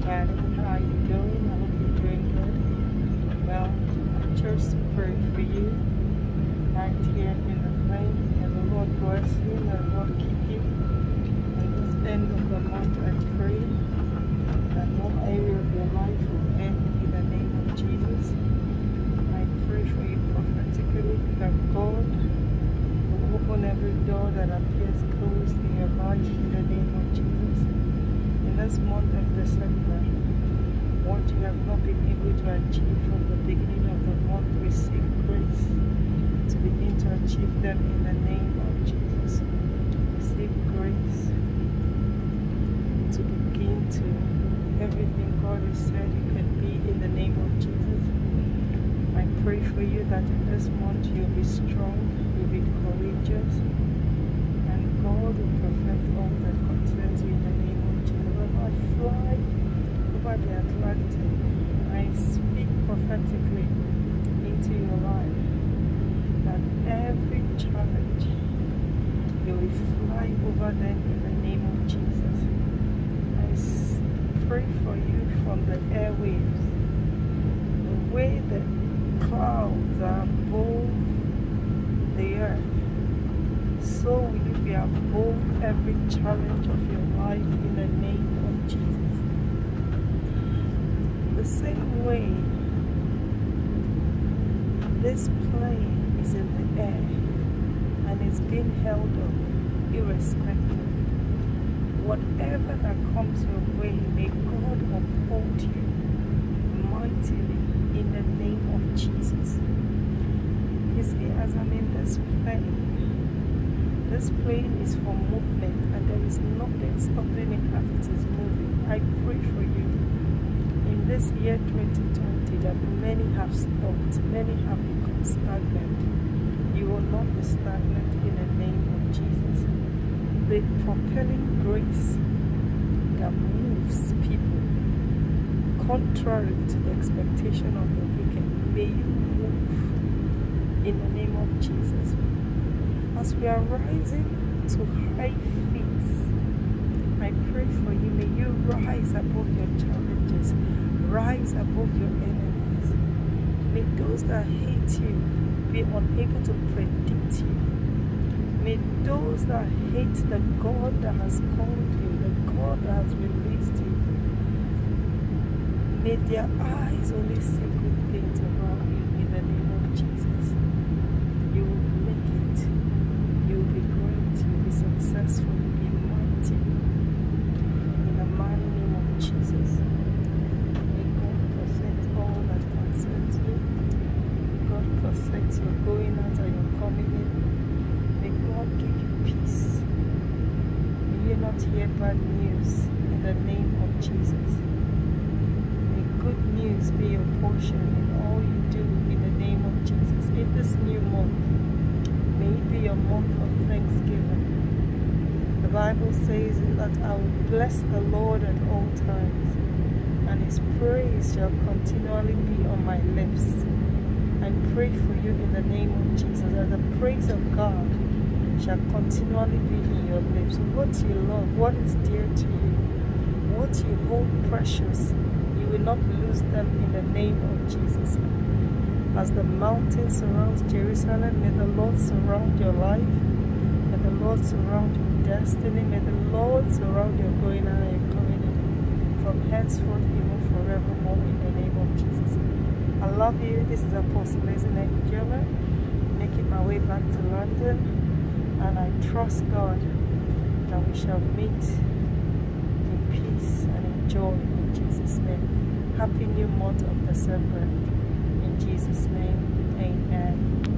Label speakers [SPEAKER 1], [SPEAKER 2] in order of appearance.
[SPEAKER 1] everybody. How are you doing? I hope you're doing good. Well, I chose to pray for you right here in the plane. May the Lord bless you. May the Lord keep you. At this end of the month, I pray that no area of your life will end in the name of Jesus. I pray for you prophetically that God will open every door that appears closed in your life in the name of Jesus. In this month of December, what you have not been able to achieve from the beginning of the month, receive grace to begin to achieve them in the name of Jesus. Receive grace to begin to everything God has said you can be in the name of Jesus. I pray for you that in this month you'll be strong, you'll be courageous, and God will perfect all that concerns you in the name of Jesus. I fly over the Atlantic, I speak prophetically into your life that every challenge you will fly over them in the name of Jesus. I pray for you from the airwaves, the way the clouds are above the earth, so will you be above every challenge of your life in the name of Jesus. The same way this plane is in the air and is being held up irrespective. Whatever that comes your way, may God uphold you mightily in the name of Jesus. You see, as I'm in this plane is for movement and there is nothing stopping it as it is moving. I pray for you in this year 2020 that many have stopped, many have become stagnant. You will not be stagnant in the name of Jesus. The propelling grace that moves people contrary to the expectation of the wicked, may you move in the name of Jesus. As we are rising to high feet, I pray for you, may you rise above your challenges, rise above your enemies. May those that hate you be unable to predict you. May those that hate the God that has called you, the God that has released you, may their eyes only see good things about you in the name of Jesus. You will make it. You will be great. You will be successful. You will be mighty. In the mighty name of Jesus. May God perfect all that concerns you. May God perfect your going out and your coming in. May God give you peace. May you not hear bad news in the name of Jesus. May good news be your portion in all you do in the name of Jesus. In this new month, may it be a month of thanksgiving. The Bible says that I will bless the Lord at all times, and His praise shall continually be on my lips. I pray for you in the name of Jesus that the praise of God shall continually be in your lips. What you love, what is dear to you, what you hold precious, you will not lose them in the name of Jesus. As the mountain surrounds Jerusalem, may the Lord surround your life. May the Lord surround your destiny. May the Lord surround your going out and your coming in, from henceforth even forevermore in the name of Jesus. I love you. This is Apostle Lizinette German, making my way back to London, and I trust God that we shall meet in peace and in joy in Jesus' name. Happy new month of December. In Jesus' name, amen.